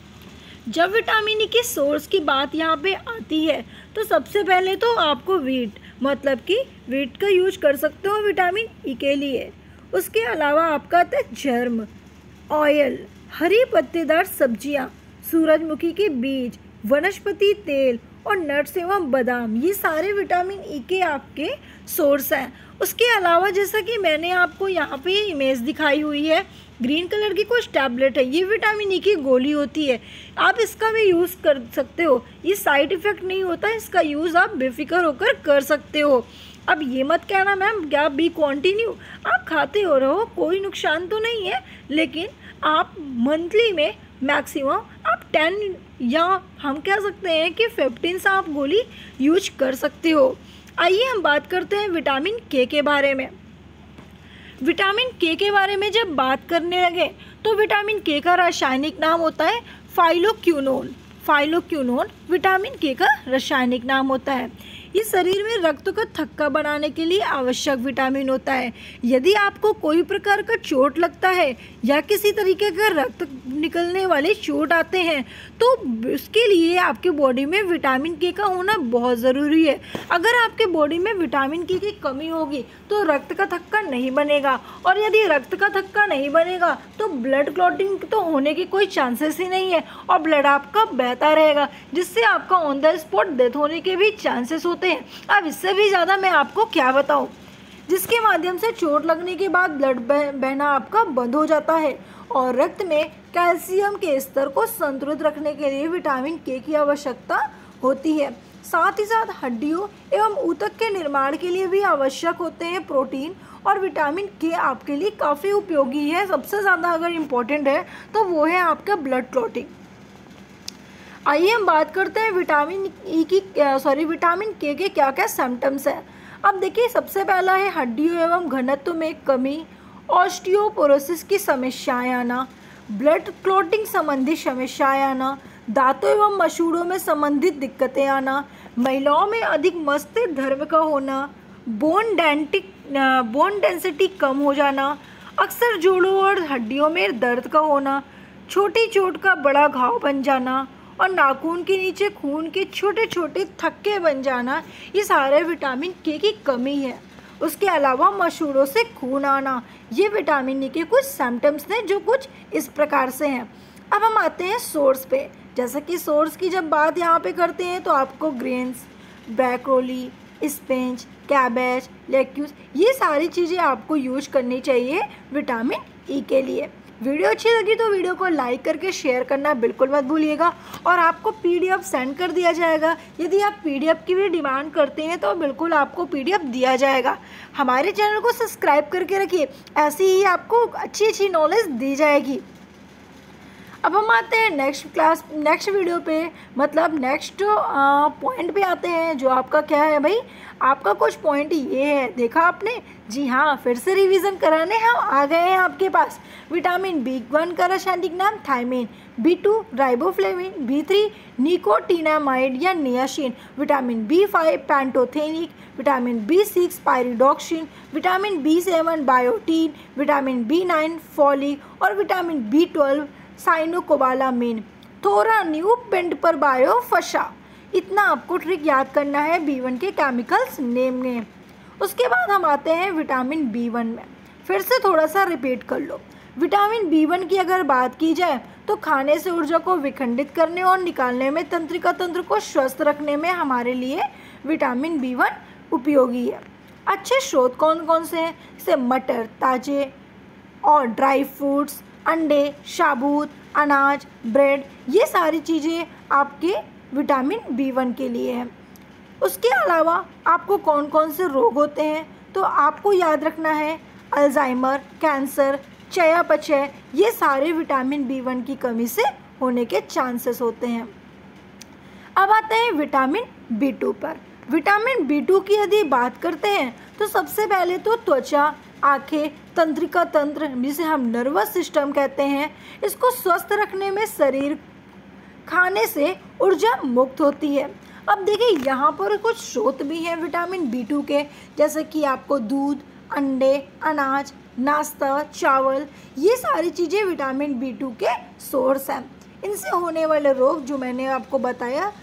जब विटामिन ई के सोर्स की बात यहाँ पे आती है तो सबसे पहले तो आपको वीट, मतलब कि वीट का यूज कर सकते हो विटामिन ई के लिए। उसके अलावा आपका आता है जर्म, ऑयल, हरी पत्तेदार सब्जियाँ, सूरजमुखी के बीज, वनस्पति तेल और नट्स एवं बादाम, ये सारे विटामिन ई के आपके सोर्स हैं। उसके अलावा जैसा कि मैंने आपको यहाँ पे इमेज दिखाई हुई है, ग्रीन कलर की कुछ टैबलेट है, ये विटामिन ई की गोली होती है। आप इसका भी यूज़ कर सकते हो, ये साइड इफ़ेक्ट नहीं होता, इसका यूज़ आप बेफिक्र होकर कर सकते हो। अब ये मत कहना मैम क्या बी कंटिन्यू, आप खाते हो रहो, कोई नुकसान तो नहीं है, लेकिन आप मंथली में मैक्सिमम आप 10 या हम कह सकते हैं कि 15 से आप गोली यूज कर सकते हो। आइए हम बात करते हैं विटामिन के बारे में। विटामिन के बारे में जब बात करने लगे तो विटामिन के का रासायनिक नाम होता है फाइलोक्विनोन। फाइलोक्विनोन विटामिन के का रासायनिक नाम होता है। ये शरीर में रक्त का थक्का बनाने के लिए आवश्यक विटामिन होता है। यदि आपको कोई प्रकार का चोट लगता है या किसी तरीके का रक्त निकलने वाले चोट आते हैं तो उसके लिए आपके बॉडी में विटामिन के का होना बहुत ज़रूरी है। अगर आपके बॉडी में विटामिन के की कमी होगी तो रक्त का थक्का नहीं बनेगा, और यदि रक्त का थक्का नहीं बनेगा तो ब्लड क्लॉटिंग तो होने की कोई चांसेस ही नहीं है और ब्लड आपका बहता रहेगा, जिससे आपका ऑन द स्पॉट डेथ होने के भी चांसेस होते हैं। अब इससे भी ज़्यादा मैं आपको क्या बताऊँ। जिसके माध्यम से चोट लगने के बाद ब्लड बहना आपका बंद हो जाता है। और रक्त में कैल्शियम के स्तर को संतुलित रखने के लिए विटामिन के की आवश्यकता होती है। साथ ही साथ हड्डियों एवं ऊतक के निर्माण के लिए भी आवश्यक होते हैं प्रोटीन, और विटामिन के आपके लिए काफ़ी उपयोगी है। सबसे ज़्यादा अगर इम्पोर्टेंट है तो वो है आपका ब्लड क्लॉटिंग। आइए हम बात करते हैं विटामिन के क्या क्या सिम्टम्स हैं। अब देखिए, सबसे पहला है हड्डियों एवं घनत्व में कमी, ऑस्टियोपोरोसिस की समस्याएं आना, ब्लड क्लॉटिंग संबंधी समस्याएं आना, दांतों एवं मसूड़ों में संबंधित दिक्कतें आना, महिलाओं में अधिक मस्तिष्क धर्म का होना, बोन डेंसिटी कम हो जाना, अक्सर जोड़ों और हड्डियों में दर्द का होना, छोटी चोट का बड़ा घाव बन जाना और नाखून के नीचे खून के छोटे छोटे थक्के बन जाना, ये सारे विटामिन के की कमी है। उसके अलावा मसूड़ों से खून आना, ये विटामिन ई के कुछ सिम्टम्स हैं जो कुछ इस प्रकार से हैं। अब हम आते हैं सोर्स पे। जैसे कि सोर्स की जब बात यहाँ पे करते हैं तो आपको grains, broccoli, spinach, cabbage, lettuce, ये सारी चीज़ें आपको यूज करनी चाहिए विटामिन ई के लिए। वीडियो अच्छी लगी तो वीडियो को लाइक करके शेयर करना बिल्कुल मत भूलिएगा, और आपको पीडीएफ सेंड कर दिया जाएगा। यदि आप पीडीएफ की भी डिमांड करते हैं तो बिल्कुल आपको पीडीएफ दिया जाएगा। हमारे चैनल को सब्सक्राइब करके रखिए, ऐसी ही आपको अच्छी अच्छी नॉलेज दी जाएगी। अब हम आते हैं नेक्स्ट वीडियो पे, मतलब नेक्स्ट पॉइंट पे आते हैं, जो आपका क्या है भाई, आपका कुछ पॉइंट ये है। देखा आपने? जी हाँ, फिर से रिवीजन कराने हम आ गए हैं आपके पास। विटामिन B1 का रासायनिक नाम thiamine, B2 riboflavin, B3 nicotinamide या niacin, vitamin B5 pantothenic, vitamin B6 pyridoxine, vitamin B7 biotin, vitamin B9 folic और विटामिन B12 साइनोकोबालामिन, थोड़ा न्यू पेंट पर बायोफशा। इतना आपको ट्रिक याद करना है B1 के केमिकल्स नेम में। उसके बाद हम आते हैं विटामिन B1 में। फिर से थोड़ा सा रिपीट कर लो। विटामिन B1 की अगर बात की जाए तो खाने से ऊर्जा को विखंडित करने और निकालने में, तंत्रिका तंत्र को स्वस्थ रखने में हमारे लिए विटामिन B1 उपयोगी है। अच्छे स्रोत कौन कौन से हैं? जैसे मटर, ताजे और ड्राई फ्रूट्स, अंडे, साबुत अनाज, ब्रेड, ये सारी चीज़ें आपके विटामिन B1 के लिए है। उसके अलावा आपको कौन कौन से रोग होते हैं तो आपको याद रखना है, अल्जाइमर, कैंसर, चयापचय, ये सारे विटामिन B1 की कमी से होने के चांसेस होते हैं। अब आते हैं विटामिन B2 पर। विटामिन B2 की यदि बात करते हैं तो सबसे पहले तो त्वचा, आँखें, तंत्रिका तंत्र, जिसे हम नर्वस सिस्टम कहते हैं, इसको स्वस्थ रखने में शरीर खाने से ऊर्जा मुक्त होती है। अब देखिए, यहाँ पर कुछ स्रोत भी हैं विटामिन B2 के, जैसे कि आपको दूध, अंडे, अनाज, नाश्ता, चावल, ये सारी चीज़ें विटामिन B2 के सोर्स हैं। इनसे होने वाले रोग जो मैंने आपको बताया,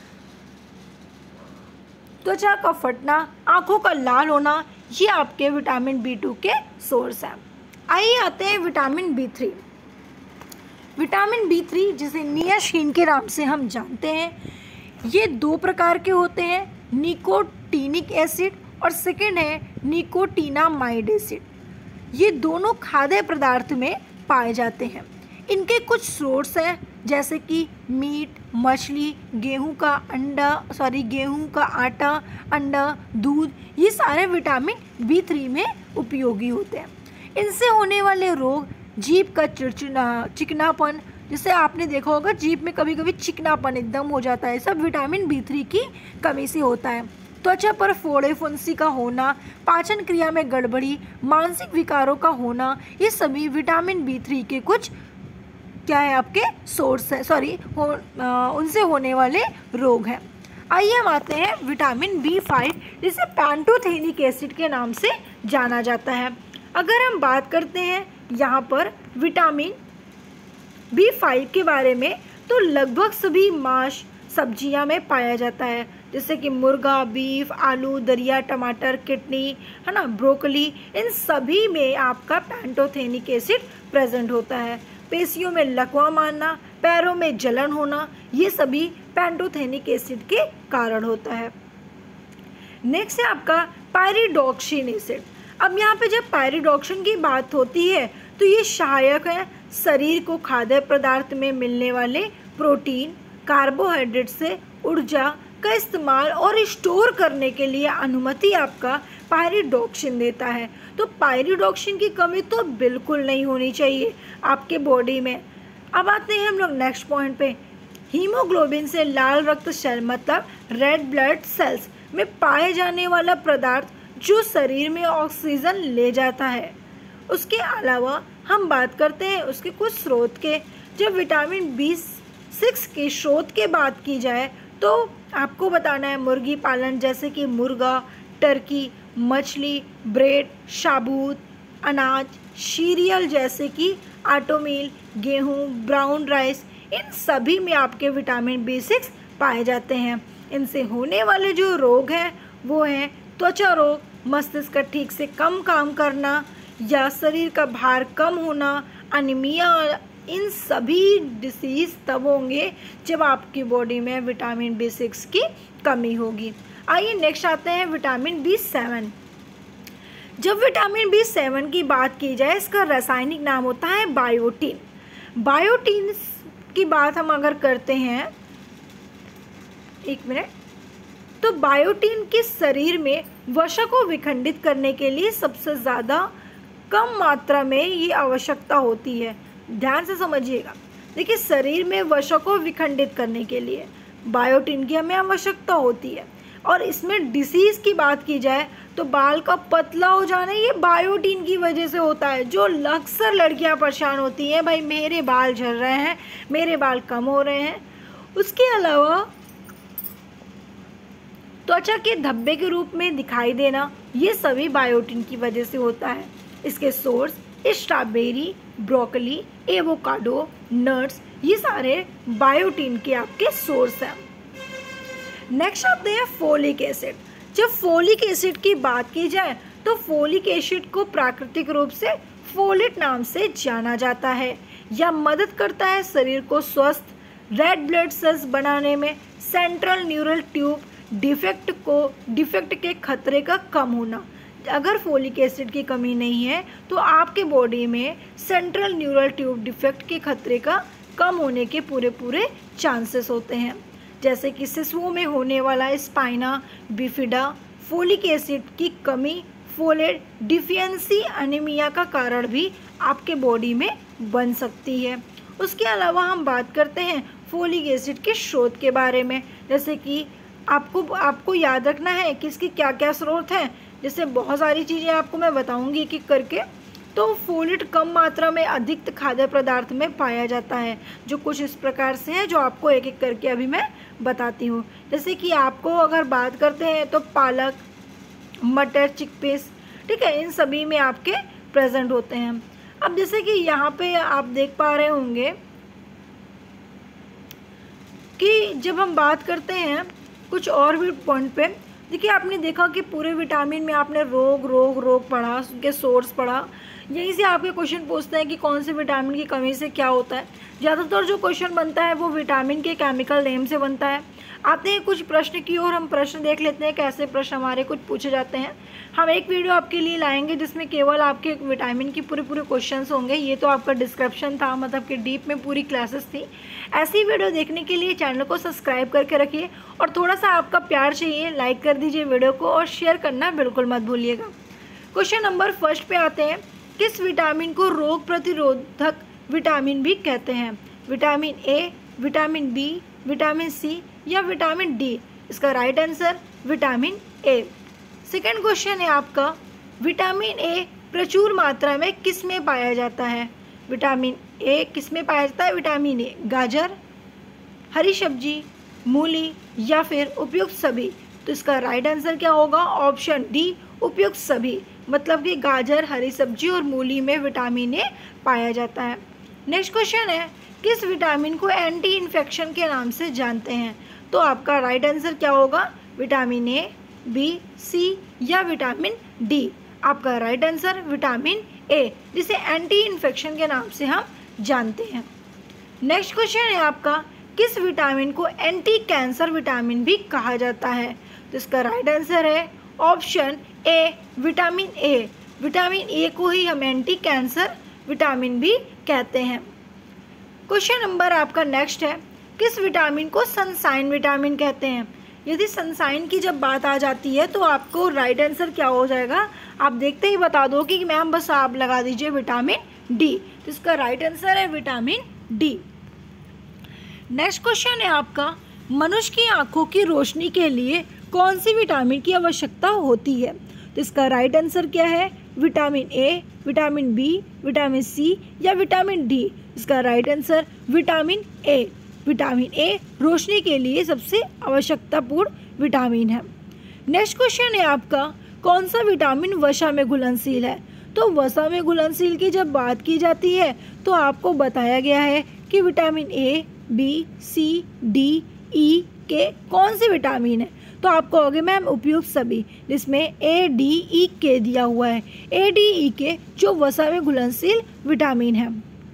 त्वचा का फटना, आँखों का लाल होना, ये आपके विटामिन B2 के सोर्स हैं। आइए आते हैं विटामिन B3। विटामिन B3 जिसे नियासिन के नाम से हम जानते हैं, ये दो प्रकार के होते हैं, निकोटीनिक एसिड और सेकेंड है निकोटिनामाइड एसिड। ये दोनों खाद्य पदार्थ में पाए जाते हैं। इनके कुछ सोर्स हैं, जैसे कि मीट, मछली, गेहूं का आटा, अंडा, दूध, ये सारे विटामिन B3 में उपयोगी होते हैं। इनसे होने वाले रोग, जीभ का चिकनापन, जिसे आपने देखा होगा जीभ में कभी कभी चिकनापन एकदम हो जाता है, सब विटामिन B3 की कमी से होता है। त्वचा पर फोड़े फुंसी का होना, पाचन क्रिया में गड़बड़ी, मानसिक विकारों का होना, ये सभी विटामिन B3 के कुछ क्या है आपके सोर्स है, उनसे होने वाले रोग हैं। आइए हम आते हैं विटामिन B5, जिसे पैंटोथेनिक एसिड के नाम से जाना जाता है। अगर हम बात करते हैं यहाँ पर विटामिन B5 के बारे में, तो लगभग सभी मांस, सब्जियां में पाया जाता है, जैसे कि मुर्गा, बीफ, आलू, दरिया, टमाटर, किडनी, है ना, ब्रोकली, इन सभी में आपका पैंटोथेनिक एसिड प्रेजेंट होता है। पेशियों में लकवा मारना, पैरों में जलन होना, ये सभी पैंटोथेनिक एसिड के कारण होता है। नेक्स्ट है आपका पायरिडॉक्सिन एसिड। अब यहाँ पे जब पायरिडॉक्सिन की बात होती है तो ये सहायक है शरीर को खाद्य पदार्थ में मिलने वाले प्रोटीन, कार्बोहाइड्रेट से ऊर्जा का इस्तेमाल और स्टोर करने के लिए अनुमति आपका पायरिडॉक्सिन देता है। तो पायरिडॉक्सिन की कमी तो बिल्कुल नहीं होनी चाहिए आपके बॉडी में। अब आते हैं हम लोग नेक्स्ट पॉइंट पे। हीमोग्लोबिन से लाल रक्त सेल मतलब रेड ब्लड सेल्स में पाए जाने वाला पदार्थ जो शरीर में ऑक्सीजन ले जाता है। उसके अलावा हम बात करते हैं उसके कुछ स्रोत के। जब विटामिन B6 के स्रोत की बात की जाए तो आपको बताना है मुर्गी पालन, जैसे कि मुर्गा, टर्की, मछली, ब्रेड, साबुत अनाज, सीरियल जैसे कि आटोमील, गेहूं, ब्राउन राइस, इन सभी में आपके विटामिन B6 पाए जाते हैं। इनसे होने वाले जो रोग हैं वो हैं त्वचा रोग, मस्तिष्क का ठीक से कम काम करना या शरीर का भार कम होना, अनीमिया। इन सभी डिसीज़ तब होंगे जब आपकी बॉडी में विटामिन B6 की कमी होगी। आइए नेक्स्ट आते हैं विटामिन B7। जब विटामिन B7 की बात की जाए इसका रासायनिक नाम होता है बायोटिन। बायोटिन की बात हम अगर करते हैं, एक मिनट, तो बायोटिन के शरीर में वसा को विखंडित करने के लिए सबसे ज़्यादा कम मात्रा में ये आवश्यकता होती है। ध्यान से समझिएगा। देखिए, शरीर में वसा को विखंडित करने के लिए बायोटिन की हमें आवश्यकता होती है। और इसमें डिसीज़ की बात की जाए तो बाल का पतला हो जाना ये बायोटिन की वजह से होता है। जो अक्सर लड़कियां परेशान होती हैं, भाई मेरे बाल झड़ रहे हैं, मेरे बाल कम हो रहे हैं। उसके अलावा त्वचा के धब्बे के रूप में दिखाई देना, ये सभी बायोटिन की वजह से होता है। इसके source strawberry, broccoli, avocado, nuts, ये सारे बायोटिन के आपके सोर्स हैं। नेक्स्ट आते हैं फोलिक एसिड। जब फोलिक एसिड की बात की जाए तो फोलिक एसिड को प्राकृतिक रूप से फोलेट नाम से जाना जाता है। यह मदद करता है शरीर को स्वस्थ रेड ब्लड सेल्स बनाने में। सेंट्रल न्यूरल ट्यूब डिफेक्ट के खतरे का कम होना। अगर फोलिक एसिड की कमी नहीं है तो आपके बॉडी में सेंट्रल न्यूरल ट्यूब डिफेक्ट के खतरे का कम होने के पूरे चांसेस होते हैं। जैसे कि शिशुओं में होने वाला स्पाइना बिफिडा, फोलिक एसिड की कमी फोलेट डिफिशिएंसी एनीमिया का कारण भी आपके बॉडी में बन सकती है। उसके अलावा हम बात करते हैं फोलिक एसिड के स्रोत के बारे में। जैसे कि आपको याद रखना है कि इसके क्या क्या स्रोत हैं। जैसे बहुत सारी चीज़ें आपको मैं बताऊंगी एक एक करके। तो फोलेट कम मात्रा में अधिक खाद्य पदार्थ में पाया जाता है, जो कुछ इस प्रकार से है, जो आपको एक एक करके अभी मैं बताती हूँ। जैसे कि आपको अगर बात करते हैं तो पालक, मटर, चिकपीस, ठीक है, इन सभी में आपके प्रेजेंट होते हैं। अब जैसे कि यहाँ पे आप देख पा रहे होंगे कि जब हम बात करते हैं कुछ और भी पॉइंट पे, देखिए आपने देखा कि पूरे विटामिन में आपने रोग पढ़ा, उनके सोर्स पढ़ा। यहीं से आपके क्वेश्चन पूछते हैं कि कौन से विटामिन की कमी से क्या होता है। ज़्यादातर जो क्वेश्चन बनता है वो विटामिन के केमिकल नेम से बनता है। आते हैं कुछ प्रश्न की ओर। हम प्रश्न देख लेते हैं कैसे प्रश्न हमारे कुछ पूछे जाते हैं। हम एक वीडियो आपके लिए लाएंगे जिसमें केवल आपके विटामिन की पूरे क्वेश्चंस होंगे। ये तो आपका डिस्क्रिप्शन था, मतलब कि डीप में पूरी क्लासेस थी। ऐसी वीडियो देखने के लिए चैनल को सब्सक्राइब करके रखिए और थोड़ा सा आपका प्यार चाहिए, लाइक कर दीजिए वीडियो को और शेयर करना बिल्कुल मत भूलिएगा। क्वेश्चन नंबर फर्स्ट पे आते हैं। किस विटामिन को रोग प्रतिरोधक विटामिन भी कहते हैं? Vitamin A, vitamin B, vitamin C या विटामिन डी? इसका right answer vitamin A. Second question है आपका, विटामिन ए प्रचुर मात्रा में किस में पाया जाता है? विटामिन ए किस में पाया जाता है? विटामिन ए गाजर, हरी सब्जी, मूली या फिर उपयुक्त सभी? तो इसका राइट आंसर क्या होगा? ऑप्शन डी, उपयुक्त सभी। मतलब कि गाजर, हरी सब्जी और मूली में विटामिन ए पाया जाता है। नेक्स्ट क्वेश्चन है, किस विटामिन को एंटी इन्फेक्शन के नाम से जानते हैं? तो आपका राइट आंसर क्या होगा? विटामिन ए, बी, सी या विटामिन डी? आपका राइट आंसर विटामिन ए, जिसे एंटी इन्फेक्शन के नाम से हम जानते हैं। नेक्स्ट क्वेश्चन है आपका, किस विटामिन को एंटी कैंसर विटामिन भी कहा जाता है? तो इसका राइट आंसर है option A, vitamin A. Vitamin A को ही हम एंटी कैंसर विटामिन भी कहते हैं। क्वेश्चन नंबर आपका नेक्स्ट है, किस विटामिन को सनसाइन विटामिन कहते हैं? यदि सनसाइन की जब बात आ जाती है तो आपको राइट आंसर क्या हो जाएगा, आप देखते ही बता दो कि मैम बस आप लगा दीजिए विटामिन डी। तो इसका राइट आंसर है विटामिन डी। नेक्स्ट क्वेश्चन है आपका, मनुष्य की आंखों की रोशनी के लिए कौन सी विटामिन की आवश्यकता होती है? तो इसका राइट आंसर क्या है, vitamin A, vitamin B, vitamin C या विटामिन डी? इसका right answer vitamin A. Vitamin A रोशनी के लिए सबसे आवश्यकतापूर्ण विटामिन है। नेक्स्ट क्वेश्चन है आपका, कौन सा विटामिन वसा में घुलनशील है? तो वसा में घुलनशील की जब बात की जाती है तो आपको बताया गया है कि vitamin A, B, C, D, E, K कौन से विटामिन है? तो आप कहोगे मैम उपयुक्त सभी, जिसमें ए, डी, ई, के दिया हुआ है। ए, डी, ई, के जो वसा में घुलनशील विटामिन है।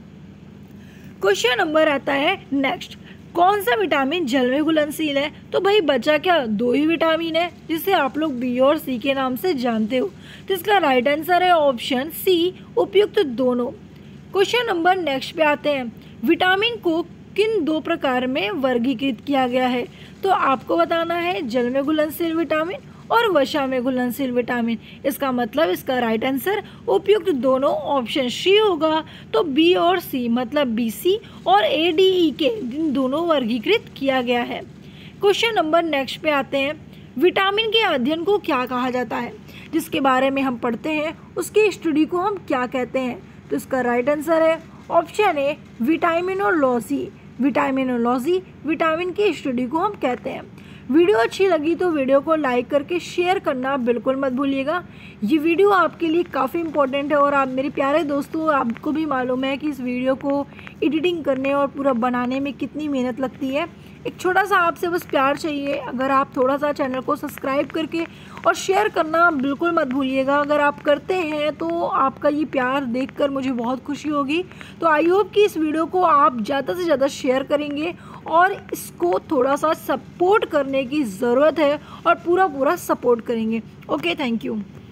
क्वेश्चन नंबर आता है नेक्स्ट, कौन सा विटामिन जल में घुलनशील है? तो भाई बचा क्या, दो ही विटामिन है जिसे आप लोग बी और सी के नाम से जानते हो। तो इसका राइट आंसर है ऑप्शन सी, उपयुक्त दोनों। क्वेश्चन नंबर नेक्स्ट पे आते हैं, विटामिन को किन दो प्रकार में वर्गीकृत किया गया है? तो आपको बताना है जल में घुलनशील विटामिन और वसा में घुलनशील विटामिन। इसका मतलब इसका राइट आंसर उपयुक्त दोनों ऑप्शन सी होगा। तो बी और सी मतलब बी सी और ए, डी, ई, के इन दोनों वर्गीकृत किया गया है। क्वेश्चन नंबर नेक्स्ट पे आते हैं, विटामिन के अध्ययन को क्या कहा जाता है? जिसके बारे में हम पढ़ते हैं उसके स्टडी को हम क्या कहते हैं? तो इसका राइट आंसर है option A, vitaminology. Vitaminology vitamin की स्टडी को हम कहते हैं। वीडियो अच्छी लगी तो वीडियो को लाइक करके शेयर करना बिल्कुल मत भूलिएगा। ये वीडियो आपके लिए काफ़ी इंपॉर्टेंट है और आप मेरे प्यारे दोस्तों, आपको भी मालूम है कि इस वीडियो को एडिटिंग करने और पूरा बनाने में कितनी मेहनत लगती है। एक छोटा सा आपसे बस प्यार चाहिए, अगर आप थोड़ा सा चैनल को सब्सक्राइब करके और शेयर करना बिल्कुल मत भूलिएगा। अगर आप करते हैं तो आपका ये प्यार देखकर मुझे बहुत खुशी होगी। तो आई होप कि इस वीडियो को आप ज़्यादा से ज़्यादा शेयर करेंगे और इसको थोड़ा सा सपोर्ट करने की ज़रूरत है और पूरा सपोर्ट करेंगे। Okay, thank you.